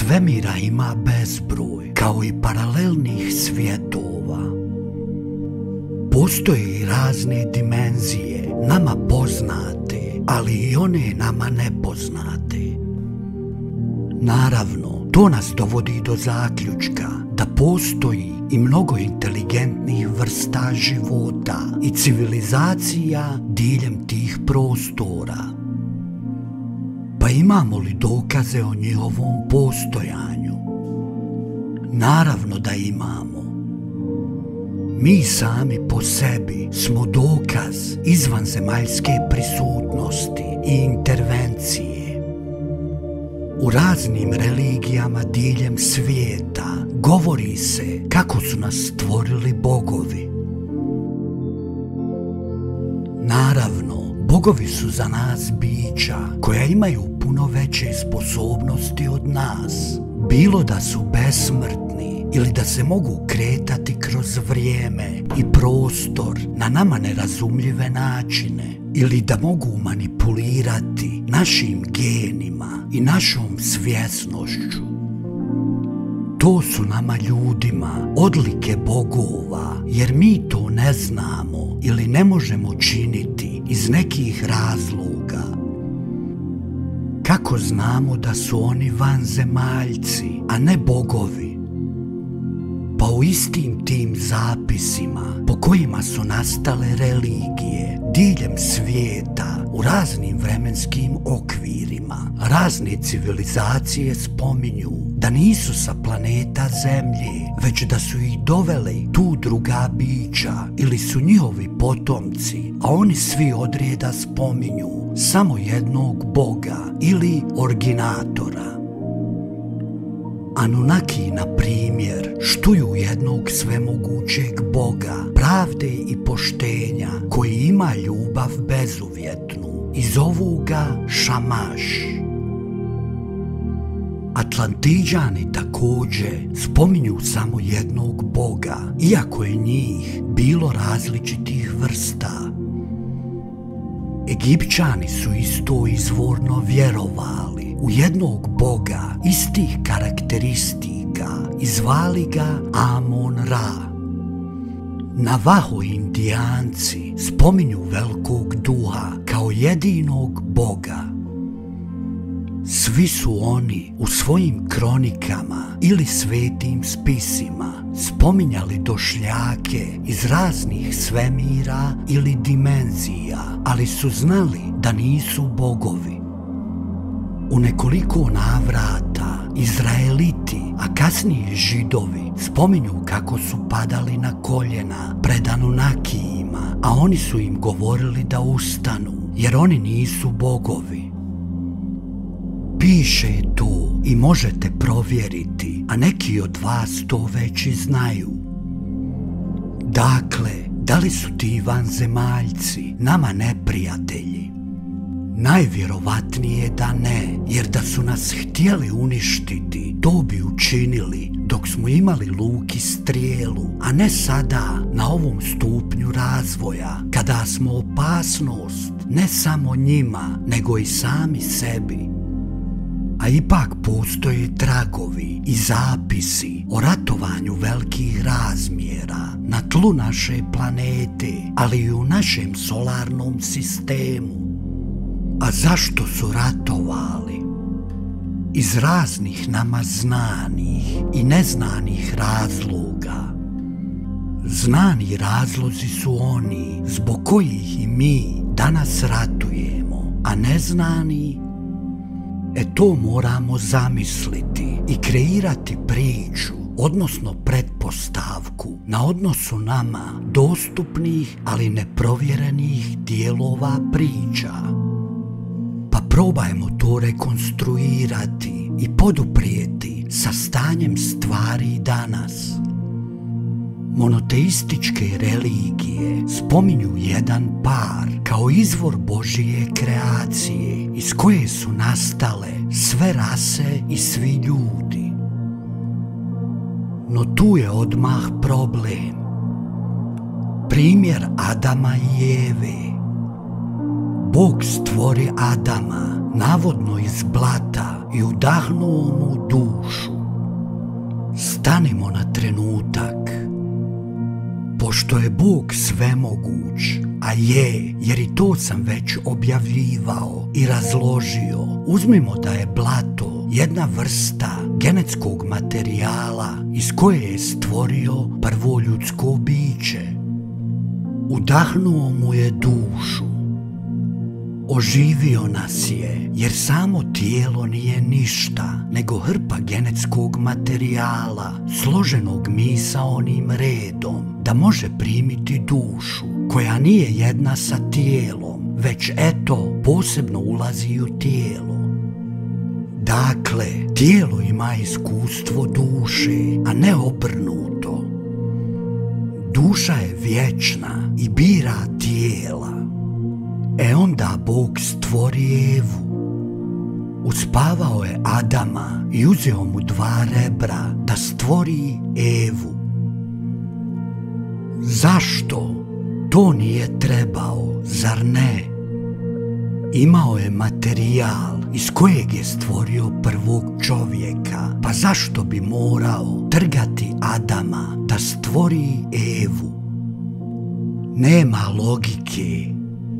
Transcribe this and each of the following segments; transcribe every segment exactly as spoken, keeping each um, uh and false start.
Svemira ima bezbroj, kao i paralelnih svjetova. Postoje i razne dimenzije, nama poznate, ali i one nama nepoznate. Naravno, to nas dovodi do zaključka da postoji i mnogo inteligentnih vrsta života i civilizacija diljem tih prostora. Pa imamo li dokaze o njihovom postojanju? Naravno da imamo. Mi sami po sebi smo dokaz izvanzemaljske prisutnosti i intervencije. U raznim religijama diljem svijeta govori se kako su nas stvorili bogovi. Naravno, bogovi su za nas bića koja imaju puno veće sposobnosti od nas, bilo da su besmrtni ili da se mogu kretati kroz vrijeme i prostor na nama nerazumljive načine, ili da mogu manipulirati našim genima i našom svjesnošću. To su nama ljudima odlike bogova, jer mi to ne znamo ili ne možemo činiti iz nekih razloga. Kako znamo da su oni vanzemaljci, a ne bogovi? Pa u istim tim zapisima po kojima su nastale religije diljem svijeta u raznim vremenskim okvirima, razne civilizacije spominju da nisu sa planeta Zemlje, već da su ih doveli tu druga bića ili su njihovi potomci, a oni svi odreda spominju samo jednog boga ili originatora. Anunnaki, na primjer, štuju jednog svemogućeg boga, pravde i poštenja, koji ima ljubav bezuvjetnu i zovu ga Šamaš. Atlantiđani također spominju samo jednog boga, iako je njih bilo različitih vrsta. Egipćani su isto izvorno vjerovali u jednog boga istih karakteristika i zvali ga Amon-Ra. Navaho Indijanci spominju velikog duha kao jedinog boga. Svi su oni u svojim kronikama ili svetim spisima spominjali došljake iz raznih svemira ili dimenzija, ali su znali da nisu bogovi. U nekoliko navrata Izraeliti, a kasnije Židovi, spominju kako su padali na koljena pred Anunnakijima, a oni su im govorili da ustanu, jer oni nisu bogovi. Piše to i možete provjeriti, a neki od vas to već i znaju. Dakle, da li su ti vanzemaljci nama neprijatelji? Najvjerovatnije da ne, jer da su nas htjeli uništiti, to bi učinili dok smo imali luk i strijelu, a ne sada na ovom stupnju razvoja, kada smo opasnost ne samo njima, nego i sami sebi. A ipak postoje tragovi i zapisi o ratovanju velikih razmjera na tlu naše planete, ali i u našem solarnom sistemu. A zašto su ratovali? Iz raznih nama znanih i neznanih razloga. Znani razlozi su oni zbog kojih i mi danas ratujemo, a neznani, e to moramo zamisliti i kreirati priču, odnosno pretpostavku na odnosu nama dostupnih, ali neprovjerenih dijelova priča. Pa probajmo to rekonstruirati i poduprijeti sa stanjem stvari danas. Monoteističke religije spominju jedan par kao izvor Božije kreacije iz koje su nastale sve rase i svi ljudi. No tu je odmah problem. Primjer Adama i Eve. Bog stvori Adama, navodno iz blata, i udahnuo mu dušu. Stanimo na trenutak. Pošto je Bog svemoguć, a je, jer i to sam već objavljivao i razložio, uzmimo da je blato jedna vrsta genetskog materijala iz koje je stvorio prvo ljudsko biće. Udahnuo mu je dušu. Oživio nas je, jer samo tijelo nije ništa, nego hrpa genetskog materijala, složenog misaonim redom, da može primiti dušu, koja nije jedna sa tijelom, već eto, posebno ulazi u tijelo. Dakle, tijelo ima iskustvo duše, a ne obrnuto. Duša je vječna i bira tijela. E onda Bog stvori Evu. Uspavao je Adama i uzeo mu dva rebra da stvori Evu. Zašto? To nije trebao, zar ne? Imao je materijal iz kojeg je stvorio prvog čovjeka, pa zašto bi morao trgati Adama da stvori Evu? Nema logike.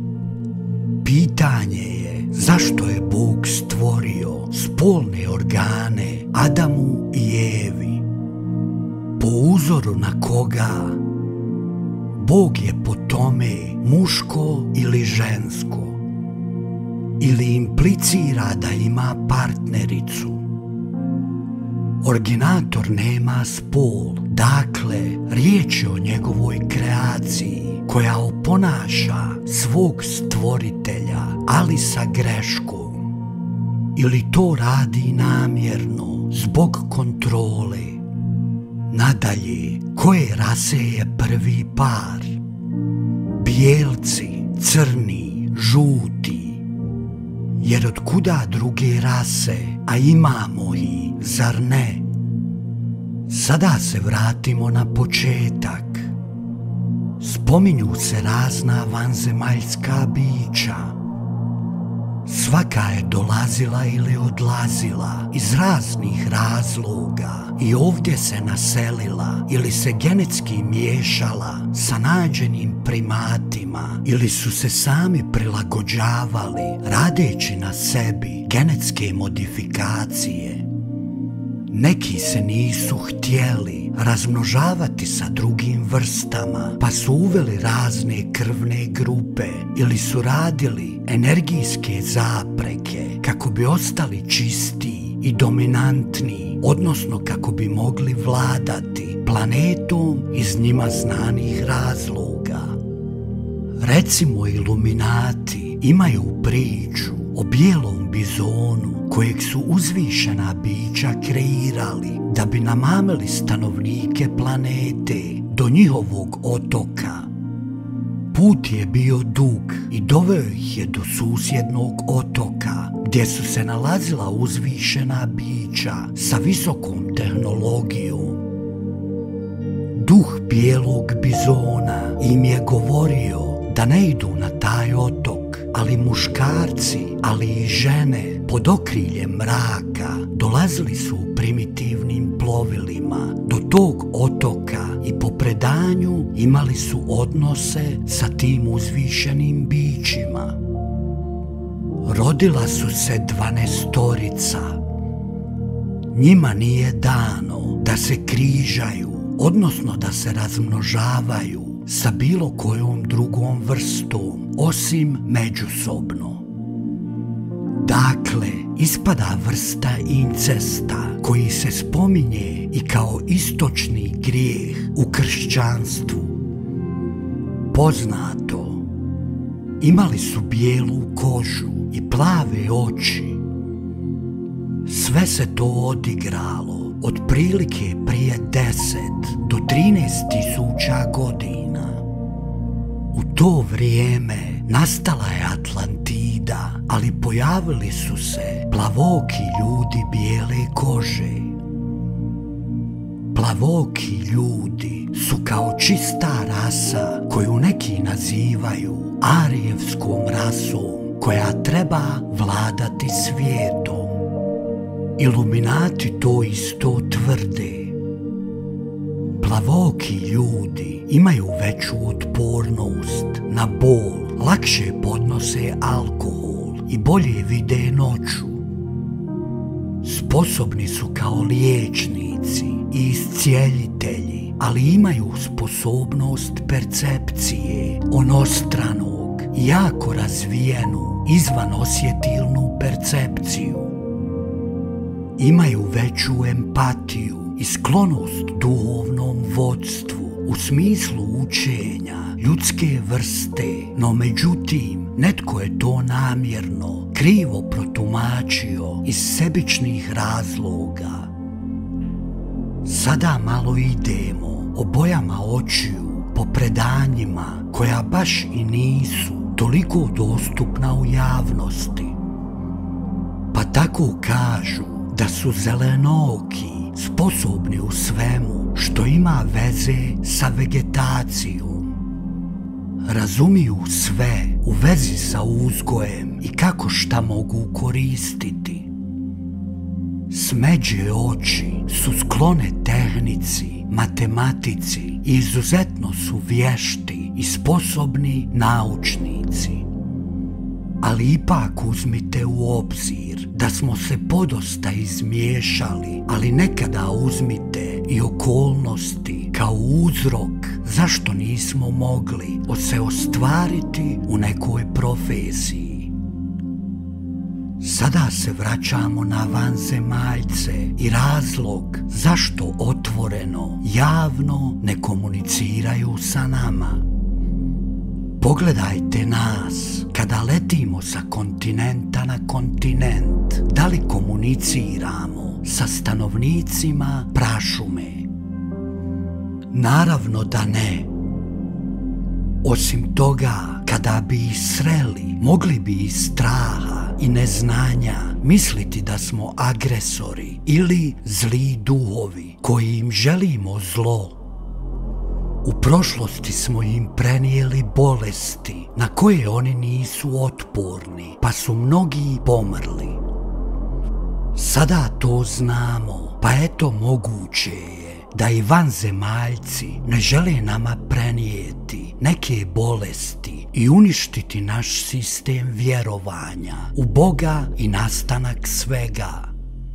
Pitanje je zašto je Bog stvorio spolne organe Adamu i Evi. Po uzoru na koga? Bog je po tome muško ili žensko. Ili implicira da ima partnericu. Originator nema spol, dakle, riječ je o njegovoj kreaciji koja oponaša svog stvoritelja, ali sa greškom. Ili to radi namjerno, zbog kontrole. Nadalje, koje rase je prvi par? Bijelci, crni, žuti. Jer od kuda druge rase, a imamo ih, zar ne? Sada se vratimo na početak. Spominju se razna vanzemaljska bića. Svaka je dolazila ili odlazila iz raznih razloga i ovdje se naselila ili se genetski miješala sa nađenim primatima ili su se sami prilagođavali radeći na sebi genetske modifikacije. Neki se nisu htjeli razmnožavati sa drugim vrstama, pa su uveli razne krvne grupe ili su radili energijske zapreke kako bi ostali čistiji i dominantniji, odnosno kako bi mogli vladati planetom iz njima znanih razloga. Recimo, Iluminati imaju priču o bijelom bizonu kojeg su uzvišena bića kreirali da bi namamili stanovnike planete do njihovog otoka. Put je bio dug i doveo ih je do susjednog otoka gdje su se nalazila uzvišena bića sa visokom tehnologijom. Duh bijelog bizona im je govorio da ne idu na taj otok, ali muškarci, ali i žene pod okriljem mraka dolazili su u primitivnim plovilima do tog otoka i po predanju imali su odnose sa tim uzvišenim bićima. Rodila su se dvanaestorica. Njima nije dano da se križaju, odnosno da se razmnožavaju sa bilo kojom drugom vrstom, osim međusobno. Dakle, ispada vrsta incesta koji se spominje i kao istočni grijeh u kršćanstvu. Poznato, imali su bijelu kožu i plave oči. Sve se to odigralo otprilike prije deset do trinaest tisuća godina. U to vrijeme nastala je Atlantida, ali pojavili su se plavoki ljudi bijele kože. Plavoki ljudi su kao čista rasa koju neki nazivaju arijevskom rasom koja treba vladati svijetom. Iluminati to isto tvrde. Plavoki ljudi imaju veću otpornost na bol, lakše podnose alkohol i bolje vide noću. Sposobni su kao liječnici i iscijeljitelji, ali imaju sposobnost percepcije onostranog, jako razvijenu izvanosjetilnu percepciju. Imaju veću empatiju i sklonost duhovnom vodstvu u smislu učenja ljudske vrste, no međutim netko je to namjerno krivo protumačio iz sebičnih razloga. Sada malo idemo obojama očiju po predanjima koja baš i nisu toliko dostupna u javnosti. Pa tako kažu da su zelenooki sposobni u svemu što ima veze sa vegetacijom. Razumiju sve u vezi sa uzgojem i kako šta mogu koristiti. Smeđe oči su sklone tehnici, matematici i izuzetno su vješti i sposobni naučnici. Ali ipak uzmite u obzir da smo se podosta izmiješali, ali nekada uzmite i okolnosti kao uzrok zašto nismo mogli se ostvariti u nekoj profesiji. Sada se vraćamo na vanzemaljce i razlog zašto otvoreno, javno ne komuniciraju sa nama. Pogledajte nas kada letimo sa kontinenta na kontinent, da li komuniciramo sa stanovnicima prašume? Naravno da ne. Osim toga, kada bi ih sreli, mogli bi iz straha i neznanja misliti da smo agresori ili zli duhovi koji im želimo zlo. U prošlosti smo im prenijeli bolesti na koje oni nisu otporni, pa su mnogi pomrli. Sada to znamo, pa eto moguće je da i vanzemaljci ne žele nama prenijeti neke bolesti i uništiti naš sistem vjerovanja u Boga i nastanak svega.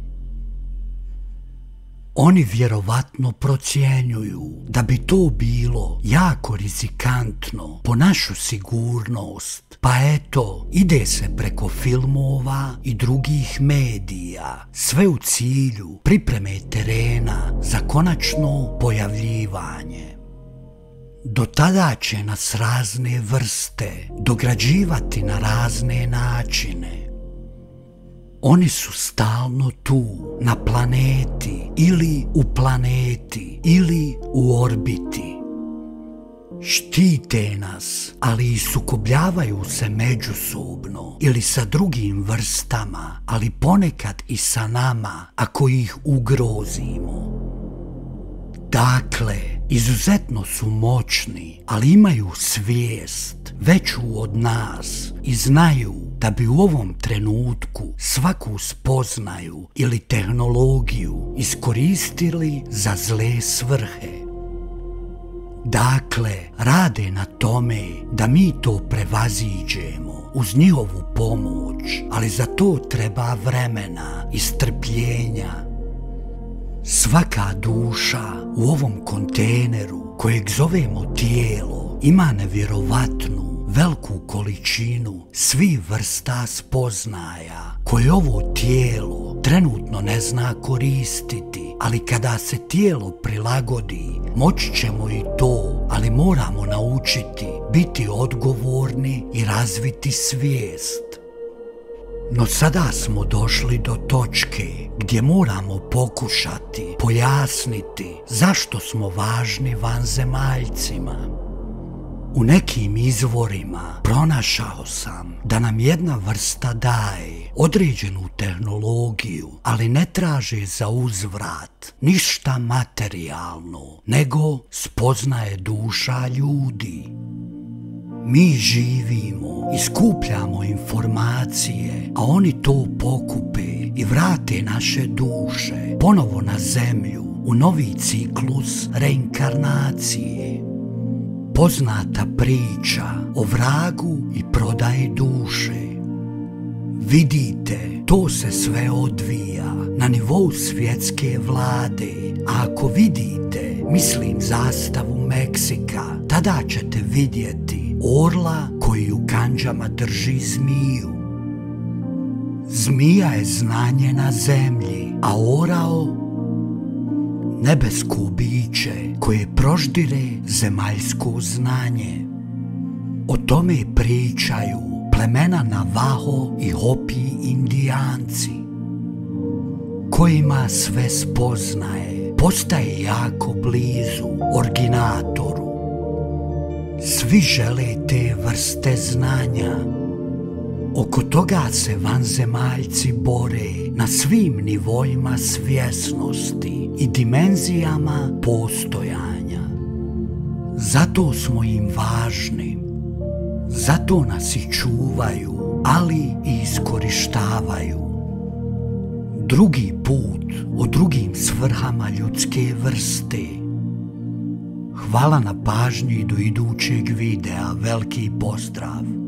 Oni vjerovatno procjenjuju da bi to bilo jako rizikantno po našu sigurnost, pa eto, ide se preko filmova i drugih medija, sve u cilju pripreme terena za konačno pojavljivanje. Do tada će nas razne vrste dograđivati na razne načine. Oni su stalno tu, na planeti, ili u planeti, ili u orbiti. Štite nas, ali i sukobljavaju se međusobno ili sa drugim vrstama, ali ponekad i sa nama ako ih ugrozimo. Dakle, izuzetno su moćni, ali imaju svijest veću od nas i znaju da bi u ovom trenutku svaku spoznaju ili tehnologiju iskoristili za zle svrhe. Dakle, rade na tome da mi to prevaziđemo uz njihovu pomoć, ali za to treba vremena i strpljenja. Svaka duša u ovom kontejneru kojeg zovemo tijelo ima nevjerovatnu veliku količinu svih vrsta spoznaja koje ovo tijelo trenutno ne zna koristiti, ali kada se tijelo prilagodi moći ćemo i to, ali moramo naučiti biti odgovorni i razviti svijest. No sada smo došli do točke gdje moramo pokušati pojasniti zašto smo važni vanzemaljcima. U nekim izvorima pronašao sam da nam jedna vrsta daje određenu tehnologiju, ali ne traže za uzvrat ništa materijalno, nego spoznaje duša ljudi. Mi živimo i skupljamo informacije, a oni to pokupe i vrate naše duše ponovo na zemlju u novi ciklus reinkarnacije. Poznata priča o vragu i prodaji duše. Vidite, to se sve odvija na nivou svjetske vlade, a ako vidite, mislim zastavu Meksika, tada ćete vidjeti orla koji u kandžama drži zmiju. Zmija je znanje na zemlji, a orao nebesko biće koje proždire zemaljsko znanje. O tome pričaju plemena Navaho i Hopi Indijanci, kojima sve spoznaje postaje jako blizu originatoru. Svi žele te vrste znanja. Oko toga se vanzemaljci bore na svim nivoima svjesnosti i dimenzijama postojanja. Zato smo im važni. Zato nas i čuvaju, ali i iskorištavaju. Drugi put o drugim svrhama ljudske vrste. Hvala na pažnji i do idućeg videa. Veliki pozdrav!